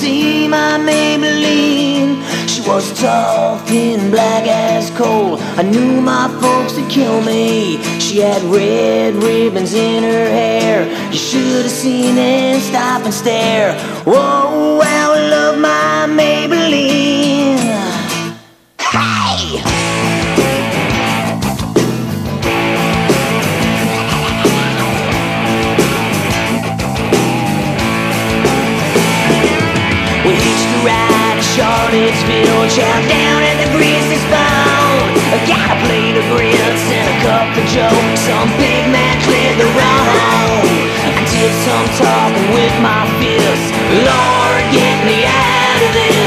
see my Maybelline. She was tough and black as coal. I knew my folks would kill me. She had red ribbons in her hair. You should have seen and stop and stare. Whoa, how I love my Maybelline. Hey! We hitched a ride to Charlottesville, chow down at the Grizzly Spoon. I got a plate of grits and a cup of joe. Some big man cleared the road. I did some talking with my fists. Lord, get me out of this.